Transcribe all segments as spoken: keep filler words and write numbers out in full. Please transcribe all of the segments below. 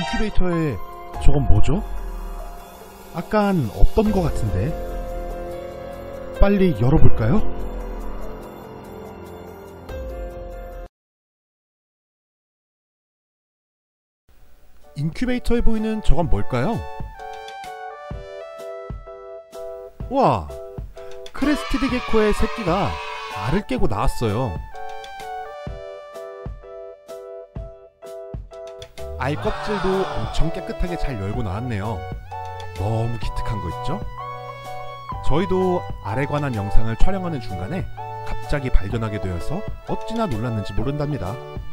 인큐베이터에 저건 뭐죠? 아깐 없던 것 같은데. 빨리 열어볼까요? 인큐베이터에 보이는 저건 뭘까요? 와! 크레스티드 게코의 새끼가 알을 깨고 나왔어요. 알 껍질도 엄청 깨끗하게 잘 열고 나왔네요. 너무 기특한 거 있죠? 저희도 알에 관한 영상을 촬영하는 중간에 갑자기 발견하게 되어서 어찌나 놀랐는지 모른답니다.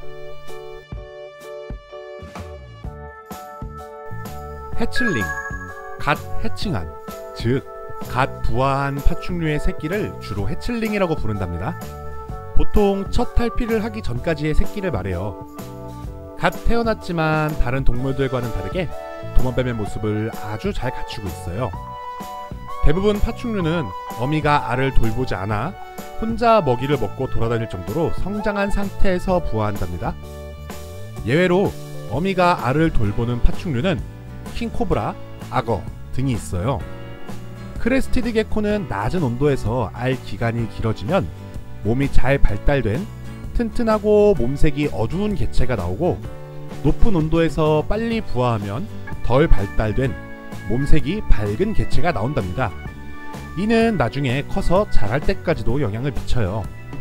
해칠링, 갓 해칭한, 즉 갓 부화한 파충류의 새끼를 주로 해칠링이라고 부른답니다. 보통 첫 탈피를 하기 전까지의 새끼를 말해요. 갓 태어났지만 다른 동물들과는 다르게 도마뱀의 모습을 아주 잘 갖추고 있어요. 대부분 파충류는 어미가 알을 돌보지 않아 혼자 먹이를 먹고 돌아다닐 정도로 성장한 상태에서 부화한답니다. 예외로 어미가 알을 돌보는 파충류는 킹코브라, 악어 등이 있어요. 크레스티드 게코는 낮은 온도에서 알 기간이 길어지면 몸이 잘 발달된 튼튼하고 몸색이 어두운 개체가 나오고, 높은 온도에서 빨리 부화하면 덜 발달된 몸색이 밝은 개체가 나온답니다. 이는 나중에 커서 자랄 때까지도 영향을 미쳐요.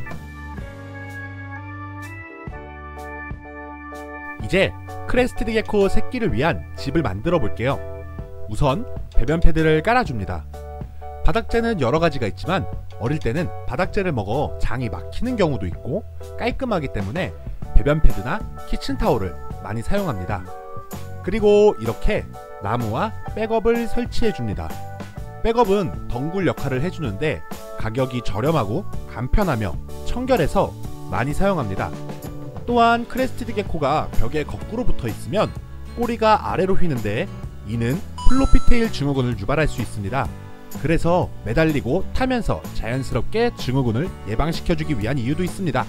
이제 크레스티드 게코 새끼를 위한 집을 만들어 볼게요. 우선 배변 패드를 깔아줍니다. 바닥재는 여러 가지가 있지만 어릴 때는 바닥재를 먹어 장이 막히는 경우도 있고 깔끔하기 때문에 배변 패드나 키친타올을 많이 사용합니다. 그리고 이렇게 나무와 백업을 설치해줍니다. 백업은 덩굴 역할을 해주는데 가격이 저렴하고 간편하며 청결해서 많이 사용합니다. 또한 크레스티드 게코가 벽에 거꾸로 붙어 있으면 꼬리가 아래로 휘는데 이는 플로피테일 증후군을 유발할 수 있습니다. 그래서 매달리고 타면서 자연스럽게 증후군을 예방시켜주기 위한 이유도 있습니다.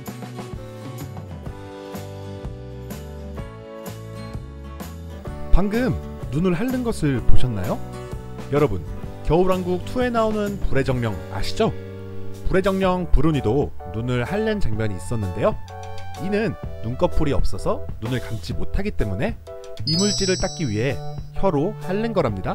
방금 눈을 핥는 것을 보셨나요? 여러분, 겨울왕국 이에 나오는 불의 정령 아시죠? 불의 정령 브루니도 눈을 핥는 장면이 있었는데요. 이는 눈꺼풀이 없어서 눈을 감지 못하기 때문에 이물질을 닦기 위해 혀로 핥는 거랍니다.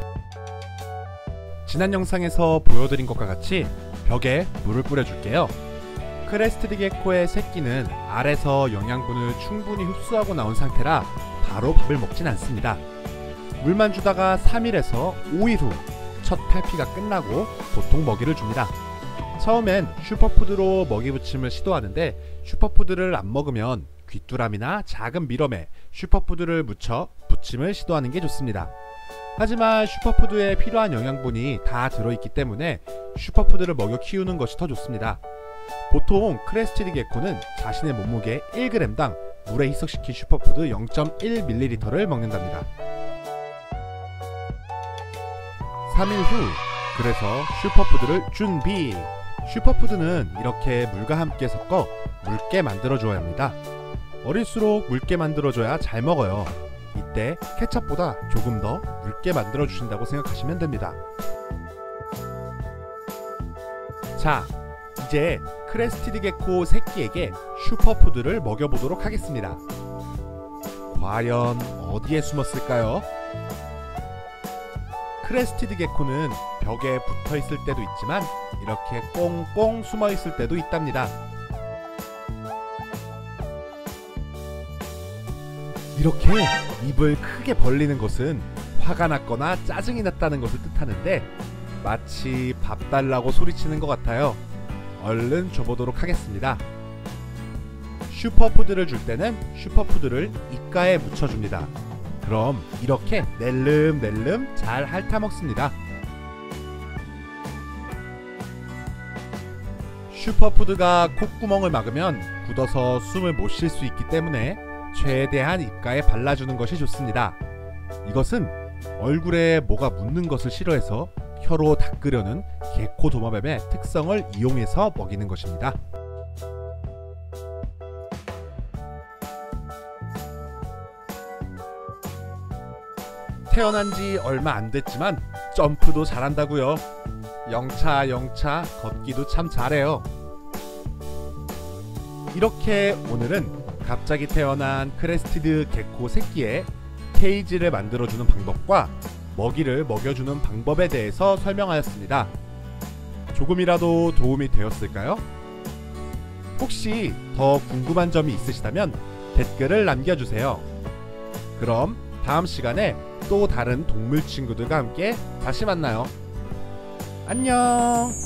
지난 영상에서 보여드린 것과 같이 벽에 물을 뿌려줄게요. 크레스티드 게코의 새끼는 알에서 영양분을 충분히 흡수하고 나온 상태라 바로 밥을 먹진 않습니다. 물만 주다가 삼 일에서 오 일 후 첫 탈피가 끝나고 보통 먹이를 줍니다. 처음엔 슈퍼푸드로 먹이 부침을 시도하는데 슈퍼푸드를 안 먹으면 귀뚜라미나 작은 미럼에 슈퍼푸드를 묻혀 부침을 시도하는 게 좋습니다. 하지만 슈퍼푸드에 필요한 영양분이 다 들어있기 때문에 슈퍼푸드를 먹여 키우는 것이 더 좋습니다. 보통 크레스티드 게코는 자신의 몸무게 일 그램당 물에 희석시킨 슈퍼푸드 영 점 일 밀리리터를 먹는답니다. 삼 일 후, 그래서 슈퍼푸드를 준비! 슈퍼푸드는 이렇게 물과 함께 섞어 묽게 만들어줘야 합니다. 어릴수록 묽게 만들어줘야 잘 먹어요. 이때 케첩보다 조금 더 묽게 만들어주신다고 생각하시면 됩니다. 자, 이제 크레스티드 게코 새끼에게 슈퍼푸드를 먹여보도록 하겠습니다. 과연 어디에 숨었을까요? 크레스티드 게코는 벽에 붙어있을 때도 있지만 이렇게 꽁꽁 숨어있을 때도 있답니다. 이렇게 입을 크게 벌리는 것은 화가 났거나 짜증이 났다는 것을 뜻하는데 마치 밥 달라고 소리치는 것 같아요. 얼른 줘보도록 하겠습니다. 슈퍼푸드를 줄 때는 슈퍼푸드를 입가에 묻혀줍니다. 그럼 이렇게 낼름낼름 잘 핥아먹습니다. 슈퍼푸드가 콧구멍을 막으면 굳어서 숨을 못 쉴 수 있기 때문에 최대한 입가에 발라주는 것이 좋습니다. 이것은 얼굴에 뭐가 묻는 것을 싫어해서 혀로 닦으려는 게코 도마뱀의 특성을 이용해서 먹이는 것입니다. 태어난 지 얼마 안 됐지만 점프도 잘한다고요. 영차 영차 걷기도 참 잘해요. 이렇게 오늘은 갑자기 태어난 크레스티드 게코 새끼의 케이지를 만들어주는 방법과 먹이를 먹여주는 방법에 대해서 설명하였습니다. 조금이라도 도움이 되었을까요? 혹시 더 궁금한 점이 있으시다면 댓글을 남겨주세요. 그럼 다음 시간에 또 다른 동물 친구들과 함께 다시 만나요. 안녕.